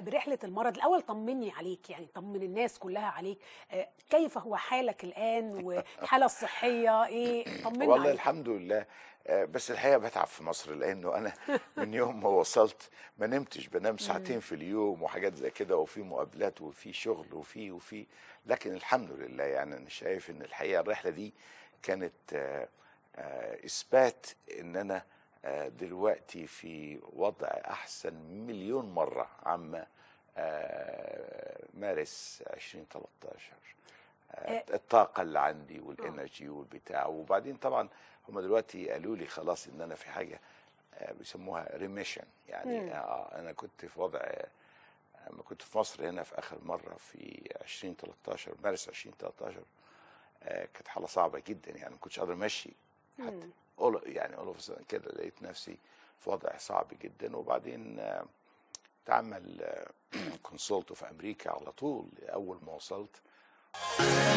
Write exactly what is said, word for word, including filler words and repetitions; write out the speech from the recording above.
برحله المرض. الاول طمني عليك، يعني طمن الناس كلها عليك، كيف هو حالك الان والحاله الصحيه ايه؟ طمنا والله عليك. الحمد لله. بس الحقيقه بتعب في مصر، لانه انا من يوم ما وصلت ما نمتش، بنام ساعتين في اليوم وحاجات زي كده، وفي مقابلات وفي شغل وفي وفي لكن الحمد لله. يعني انا شايف ان الحقيقه الرحله دي كانت اثبات ان انا دلوقتي في وضع احسن مليون مره عما مارس ألفين وتلتاشر. الطاقه اللي عندي والانرجي والبتاع. وبعدين طبعا هم دلوقتي قالوا لي خلاص ان انا في حاجه بيسموها ريميشن. يعني آه انا كنت في وضع لما كنت في مصر هنا في اخر مره في ألفين وتلتاشر، مارس ألفين وتلتاشر، آه كانت حاله صعبه جدا. يعني ما كنتش قادر امشي حتى. يعني اول كده لقيت نفسي في وضع صعب جدا. وبعدين آه تعمل كونسولت في امريكا على طول اول ما وصلت.